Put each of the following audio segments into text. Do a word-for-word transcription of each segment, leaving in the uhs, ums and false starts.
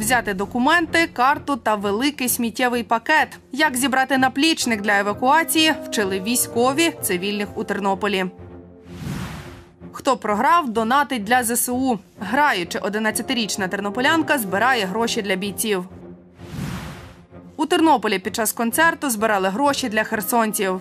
взяти документи, карту та великий сміттєвий пакет. Як зібрати наплічник для евакуації, вчили військові цивільних у Тернополі. Хто програв, донатить для зе се у. Граючи, одинадцятирічна тернополянка збирає гроші для бійців. У Тернополі під час концерту збирали гроші для херсонців.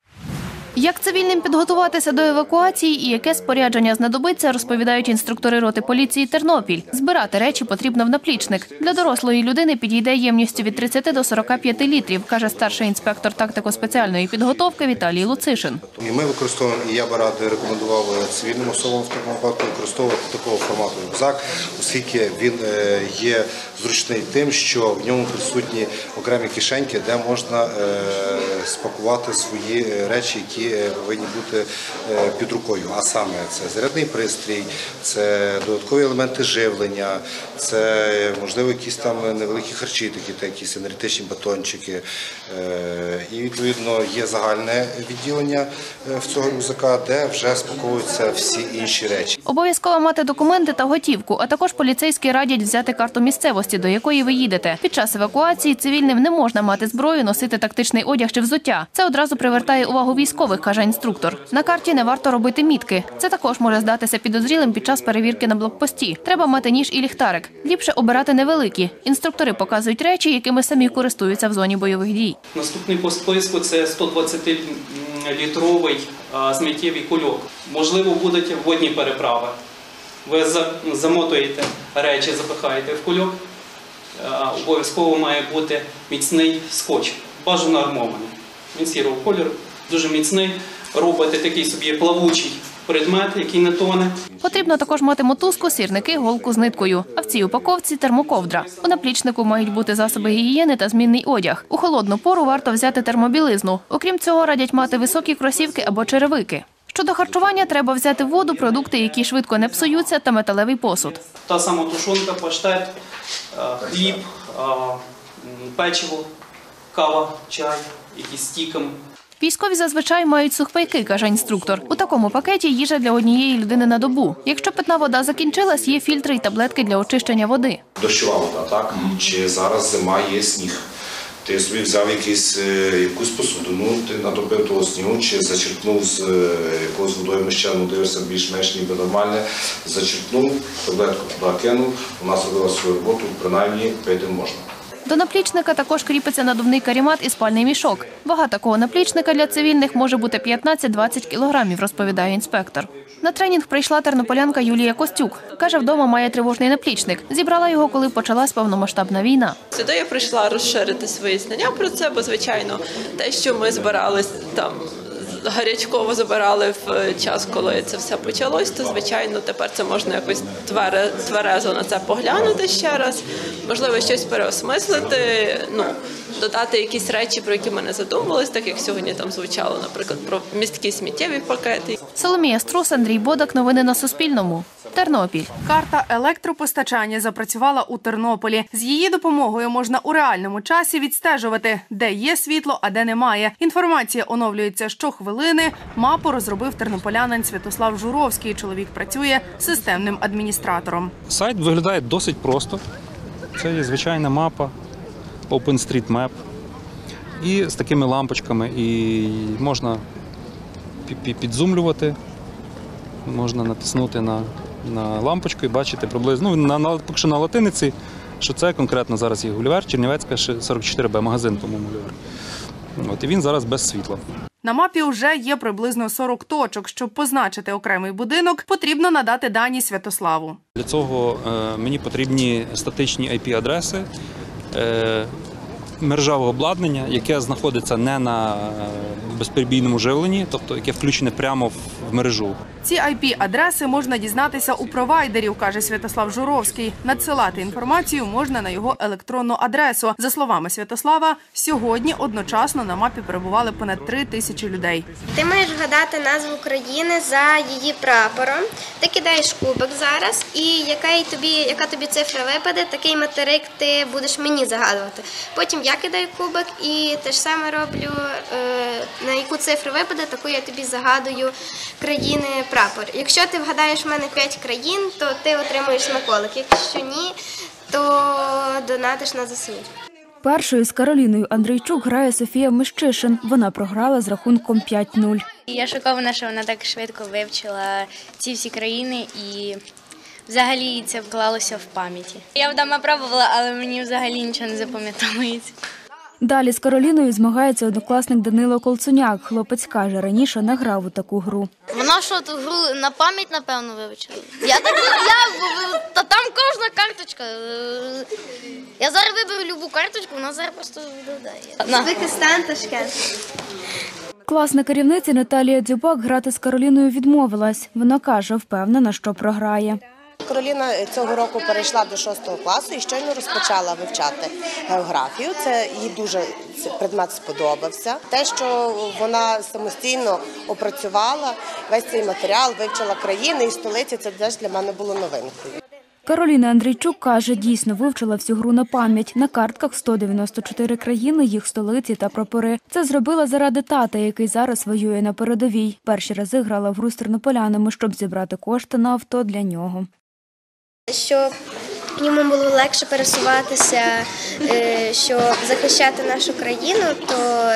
Як цивільним підготуватися до евакуації і яке спорядження знадобиться, розповідають інструктори роти поліції «Тернопіль». Збирати речі потрібно в наплічник. Для дорослої людини підійде ємністю від тридцяти до сорока п'яти літрів, каже старший інспектор тактико-спеціальної підготовки Віталій Луцишин. І ми використовуємо, і я би радий рекомендував цивільним особам в такому випадку використовувати такого формату рюкзак, оскільки він є зручний тим, що в ньому присутні окремі кишеньки, де можна спакувати свої речі, які повинні бути під рукою. А саме це зарядний пристрій, це додаткові елементи живлення, це, можливо, якісь там невеликі харчі, такі, якісь енергетичні батончики. І, відповідно, є загальне відділення в цього рюкзака, де вже спаковуються всі інші речі. Обов'язково мати документи та готівку, а також поліцейські радять взяти карту місцевості, до якої ви їдете. Під час евакуації цивільним не можна мати зброю, носити тактичний одяг чи взуття. Це одразу привертає увагу військових, каже інструктор. На карті не варто робити мітки. Це також може здатися підозрілим під час перевірки на блокпості. Треба мати ніж і ліхтарик. Ліпше обирати невеликі. Інструктори показують речі, якими самі користуються в зоні бойових дій. Наступний по списку – це сто двадцятилітровий сміттєвий кульок. Можливо, будуть водні переправи. Ви замотуєте речі, запихаєте в кульок. Обов'язково має бути міцний скотч, бажано армований. Він сірого кольору, дуже міцний. Робите такий собі плавучий предмет, який не тоне. Потрібно також мати мотузку, сірники, голку з ниткою. А в цій упаковці термоковдра. У наплічнику мають бути засоби гігієни та змінний одяг. У холодну пору варто взяти термобілизну. Окрім цього, радять мати високі кросівки або черевики. Щодо харчування, треба взяти воду, продукти, які швидко не псуються, та металевий посуд. Та сама тушонка, паштет, хліб, печиво, кава, чай, якісь стіками. Військові зазвичай мають сухпайки, каже інструктор. У такому пакеті їжа для однієї людини на добу. Якщо питна вода закінчилась, є фільтри і таблетки для очищення води. Дощова вода, так? Чи зараз зима, є сніг. Ти собі взяв якийсь, якусь посудину, ти натопив того снігу, чи зачерпнув з якогось водою міщану, дивишся більш-менш ніби нормальне, зачерпнув, таблетку туди кинув, вона зробила свою роботу, принаймні пити можна. До наплічника також кріпиться надувний каремат і спальний мішок. Вага такого наплічника для цивільних може бути п'ятнадцять-двадцять кілограмів, розповідає інспектор. На тренінг прийшла тернополянка Юлія Костюк. Каже, вдома має тривожний наплічник. Зібрала його, коли почалась повномасштабна війна. Сюди я прийшла розширити свої знання про це, бо, звичайно, те, що ми збирались там, гарячково забирали в час, коли це все почалось, то, звичайно, тепер це можна якось тверезо на це поглянути ще раз, можливо, щось переосмислити, ну, додати якісь речі, про які ми не задумувалися, так як сьогодні там звучало, наприклад, про місткі сміттєві пакети. Соломія Струс, Андрій Бодак. Новини на Суспільному. Тернопіль. Карта електропостачання запрацювала у Тернополі. З її допомогою можна у реальному часі відстежувати, де є світло, а де немає. Інформація оновлюється щохвилини. Мапу розробив тернополянин Святослав Журовський. Чоловік працює системним адміністратором. Сайт виглядає досить просто. Це є звичайна мапа, OpenStreetMap. І з такими лампочками. І можна підзумлювати, можна натиснути на на лампочку і бачити приблизно, ну, на, на, поки що на латиниці, що це конкретно зараз є Гулівер, Чернівецька, сорок чотири Б, магазин, по-моєму, Гулівер. От, і він зараз без світла. На мапі вже є приблизно сорок точок. Щоб позначити окремий будинок, потрібно надати дані Святославу. Для цього е, мені потрібні статичні ай пі-адреси, е, мережеве обладнання, яке знаходиться не на безперебійному живленні, тобто яке включене прямо в мережу. Ці ай пі-адреси можна дізнатися у провайдерів, каже Святослав Журовський. Надсилати інформацію можна на його електронну адресу. За словами Святослава, сьогодні одночасно на мапі перебували понад три тисячі людей. Ти маєш вгадати назву країни за її прапором. Ти кидаєш кубик зараз, і яка тобі, яка тобі цифра випаде, такий материк ти будеш мені загадувати. Потім я кидаю кубик і те ж саме роблю, на яку цифру випаде, таку я тобі загадую країни прапор. Якщо ти вгадаєш в мене п'ять країн, то ти отримуєш смаколик. Якщо ні, то донатиш на ЗСУ. Першою з Кароліною Андрійчук грає Софія Мищишин. Вона програла з рахунком п'ять нуль. Я шокована, що вона так швидко вивчила ці всі країни і взагалі це вклалося в пам'яті. Я вдома пробувала, але мені взагалі нічого не запам'ятовується. Далі з Кароліною змагається однокласник Данило Колцуняк. Хлопець каже, раніше не грав у таку гру. Вона що, ту гру на пам'ять, напевно, вивчила? Я так, я, та там кожна карточка. Я зараз виберу любу карточку, вона зараз просто додає. Узбекистан, Ташкент. Класна керівниця Наталія Дзюбак грати з Кароліною відмовилась. Вона каже, впевнена, що програє. Кароліна цього року перейшла до шостого класу і щойно розпочала вивчати географію. Це їй дуже предмет сподобався. Те, що вона самостійно опрацювала весь цей матеріал, вивчила країни і столиці, це теж для мене було новинкою. Кароліна Андрійчук каже, дійсно вивчила всю гру на пам'ять. На картках сто дев'яносто чотири країни, їх столиці та прапори. Це зробила заради тата, який зараз воює на передовій. Перші рази грала в гру з тернополянами, щоб зібрати кошти на авто для нього. Щоб йому було легше пересуватися, щоб захищати нашу країну, то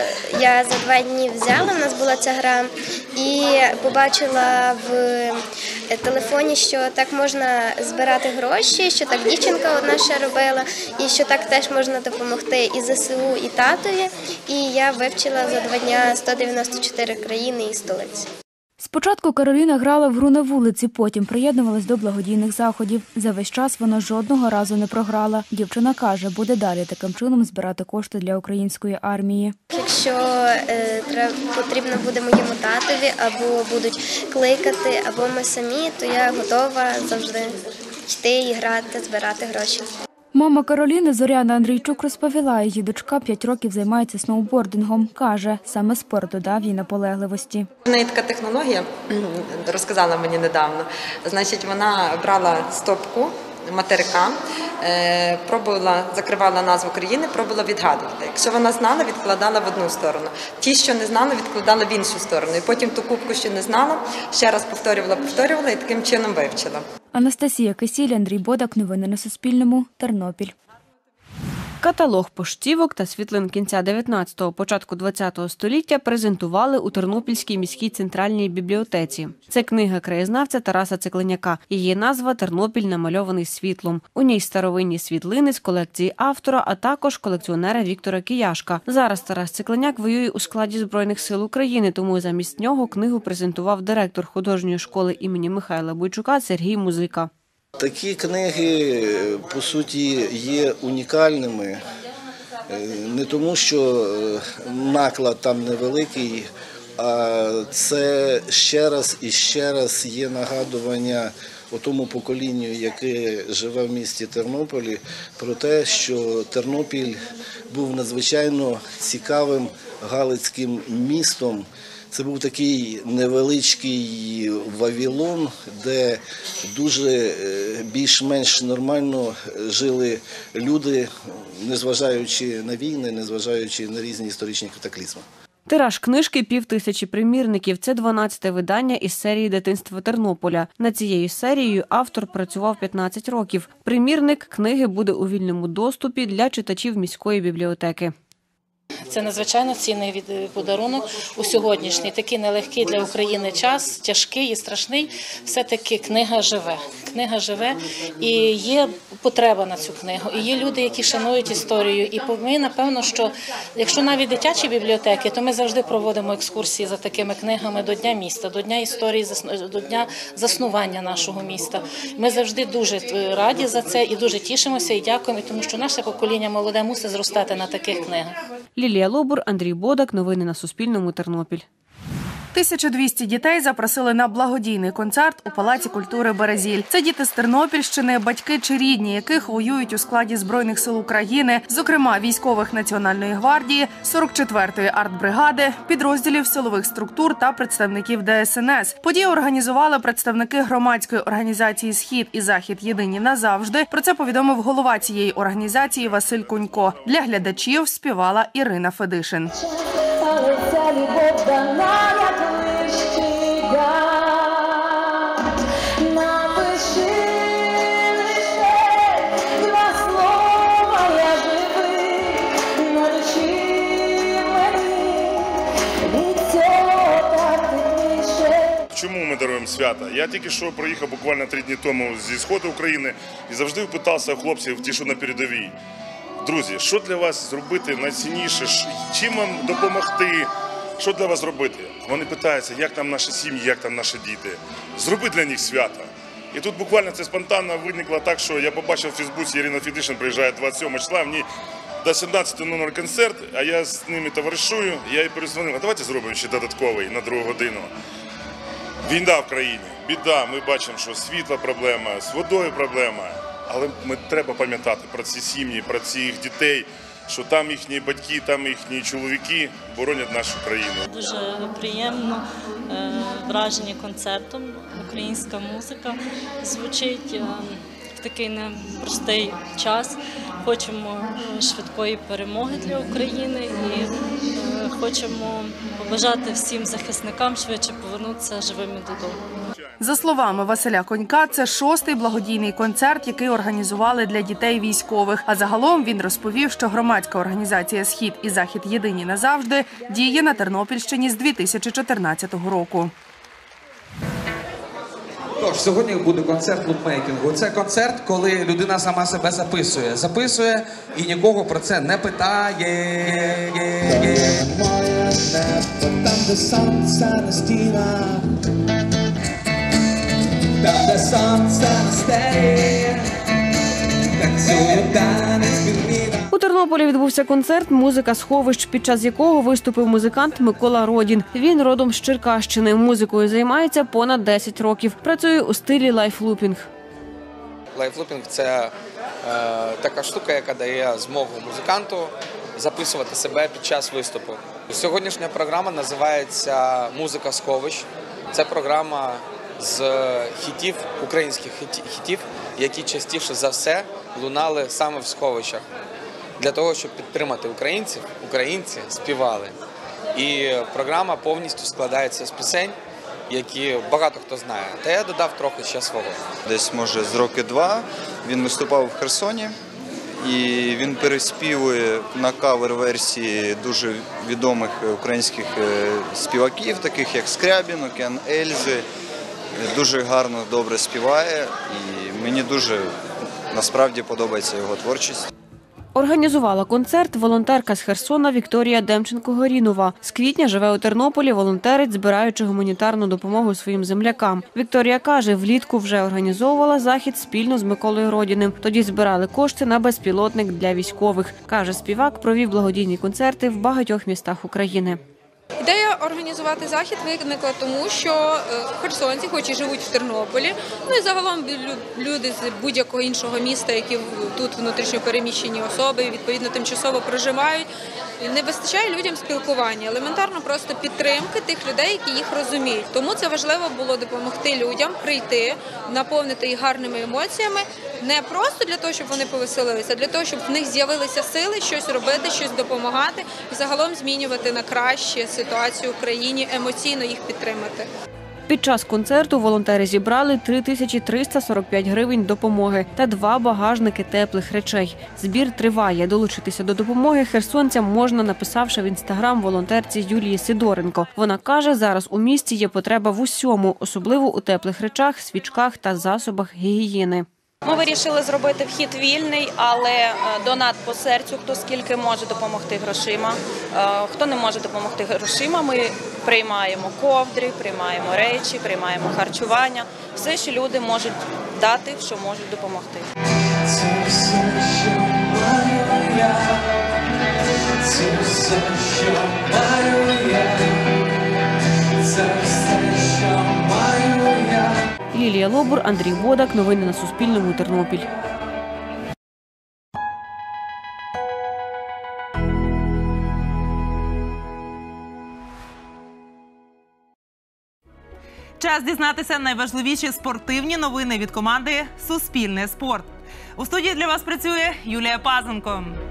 я за два дні взяла, в нас була ця гра, і побачила в телефоні, що так можна збирати гроші, що так дівчинка одна ще робила, і що так теж можна допомогти і ЗСУ, і татові. І я вивчила за два дні сто дев'яносто чотири країни і столиці. Спочатку Кароліна грала в гру на вулиці, потім приєднувалась до благодійних заходів. За весь час вона жодного разу не програла. Дівчина каже, буде далі таким чином збирати кошти для української армії. Якщо е, треба, потрібно буде моєму татові, або будуть кликати, або ми самі, то я готова завжди йти і грати, збирати гроші. Мама Кароліни Зоряна Андрійчук розповіла, її дочка п'ять років займається сноубордингом. Каже, саме спорт додав їй наполегливості. В неї така технологія, розказала мені недавно. Значить, вона брала стопку материка, пробувала, закривала назву країни, пробувала відгадувати. Якщо вона знала, відкладала в одну сторону. Ті, що не знала, відкладала в іншу сторону. І потім ту кубку, що не знала, ще раз повторювала, повторювала і таким чином вивчила. Анастасія Кисіль, Андрій Бодак. Новини на Суспільному. Тернопіль. Каталог поштівок та світлин кінця дев'ятнадцятого – початку двадцятого століття презентували у Тернопільській міській центральній бібліотеці. Це книга краєзнавця Тараса Цикленяка. Її назва «Тернопіль, намальований світлом». У ній старовинні світлини з колекції автора, а також колекціонера Віктора Кияшка. Зараз Тарас Цикленяк воює у складі Збройних сил України, тому замість нього книгу презентував директор художньої школи імені Михайла Бойчука Сергій Музика. Такі книги, по суті, є унікальними, не тому, що наклад там невеликий, а це ще раз і ще раз є нагадування о тому поколінню, яке живе в місті Тернополі, про те, що Тернопіль був надзвичайно цікавим галицьким містом. Це був такий невеличкий Вавилон, де дуже більш-менш нормально жили люди, незважаючи на війни, незважаючи на різні історичні катаклізми. Тираж книжки – пів тисячі примірників. Це дванадцяте видання із серії «Дитинство Тернополя». Над цією серією автор працював п'ятнадцять років. Примірник книги буде у вільному доступі для читачів міської бібліотеки. Це надзвичайно цінний подарунок у сьогоднішній, такий нелегкий для України час, тяжкий і страшний. Все-таки книга живе. Книга живе і є потреба на цю книгу. І є люди, які шанують історію. І ми, напевно, що якщо навіть дитячі бібліотеки, то ми завжди проводимо екскурсії за такими книгами до Дня міста, до Дня історії, до Дня заснування нашого міста. Ми завжди дуже раді за це і дуже тішимося і дякуємо, тому що наше покоління молоде мусить зростати на таких книгах. Лілія Лобур, Андрій Бодак. Новини на Суспільному. Тернопіль. тисячу двісті дітей запросили на благодійний концерт у Палаці культури «Березіль». Це діти з Тернопільщини, батьки чи рідні, яких воюють у складі Збройних сил України, зокрема військових Національної гвардії, сорок четвертої артбригади, підрозділів силових структур та представників Де Ес Ен Ес. Подію організували представники громадської організації «Схід» і «Захід. Єдині назавжди». Про це повідомив голова цієї організації Василь Кунько. Для глядачів співала Ірина Федишин. Але ця любов дана, як лише напиши лише два ми даруємо свята. Я тільки що проїхав буквально три дні тому зі сходу України і завжди питався у хлопців, ті, що на передовій. Друзі, що для вас зробити найцінніше, чим вам допомогти, що для вас зробити? Вони питаються, як там наші сім'ї, як там наші діти. Зроби для них свято. І тут буквально це спонтанно виникло так, що я побачив у Фейсбуці, Ірина Федишин приїжджає двадцять сьомого числа, в ній до сімнадцятого номер концерт, а я з ними товаришую, я їй перезвонив, а давайте зробимо ще додатковий на другу годину. Війна в країні, біда, ми бачимо, що світла проблема, з водою проблема, але ми треба пам'ятати про ці сім'ї, про цих дітей, що там їхні батьки, там їхні чоловіки боронять нашу країну. Дуже приємно вражені концертом, українська музика звучить в такий непростий час. Хочемо швидкої перемоги для України і хочемо побажати всім захисникам швидше повернутися живими додому. За словами Василя Конька, це шостий благодійний концерт, який організували для дітей військових. А загалом він розповів, що громадська організація «Схід» і «Захід єдині назавжди» діє на Тернопільщині з дві тисячі чотирнадцятого року. Тож, сьогодні буде концерт лутмейкінгу. Це концерт, коли людина сама себе записує. Записує і нікого про це не питає. Там, де сонце на стінах, там, де сонце на стелі, танцює танець пінгвіна. У Тернополі відбувся концерт «Музика сховищ», під час якого виступив музикант Микола Родін. Він родом з Черкащини. Музикою займається понад десять років. Працює у стилі лайфлупінг. Лайфлупінг – це е, така штука, яка дає змогу музиканту записувати себе під час виступу. Сьогоднішня програма називається «Музика сховищ». Це програма з хітів, українських хітів, які частіше за все лунали саме в сховищах. Для того, щоб підтримати українців, українці співали. І програма повністю складається з пісень, які багато хто знає. Та я додав трохи ще свого. Десь, може, з роки два він виступав в Херсоні. І він переспівує на кавер-версії дуже відомих українських співаків, таких як Скрябін, Окен Ельзи. Дуже гарно, добре співає і мені дуже насправді подобається його творчість. Організувала концерт волонтерка з Херсона Вікторія Демченко-Горінова. З квітня живе у Тернополі, волонтерить, збираючи гуманітарну допомогу своїм землякам. Вікторія каже, влітку вже організовувала захід спільно з Миколою Родіним. Тоді збирали кошти на безпілотник для військових. Каже, співак провів благодійні концерти в багатьох містах України. Ідея організувати захід виникла тому, що херсонці, хоч і живуть в Тернополі, ну і загалом люди з будь-якого іншого міста, які тут внутрішньо переміщені особи, відповідно тимчасово проживають, не вистачає людям спілкування, елементарно просто підтримки тих людей, які їх розуміють. Тому це важливо було допомогти людям прийти, наповнити їх гарними емоціями, не просто для того, щоб вони повеселилися, а для того, щоб в них з'явилися сили щось робити, щось допомагати і загалом змінювати на краще ситуацію в країні, емоційно їх підтримати. Під час концерту волонтери зібрали три тисячі триста сорок п'ять гривень допомоги та два багажники теплих речей. Збір триває. Долучитися до допомоги херсонцям можна, написавши в інстаграм волонтерці Юлії Сидоренко. Вона каже, зараз у місті є потреба в усьому, особливо у теплих речах, свічках та засобах гігієни. Ми вирішили зробити вхід вільний, але донат по серцю, хто скільки може допомогти грошима. Хто не може допомогти грошима, ми приймаємо ковдри, приймаємо речі, приймаємо харчування. Все, що люди можуть дати, що можуть допомогти. Це все, що маю я, це все, що маю я, це все, що маю я. Лілія Лобур, Андрій Бодак. Новини на Суспільному. Тернопіль. Час дізнатися найважливіші спортивні новини від команди «Суспільне спорт». У студії для вас працює Юлія Пазенко.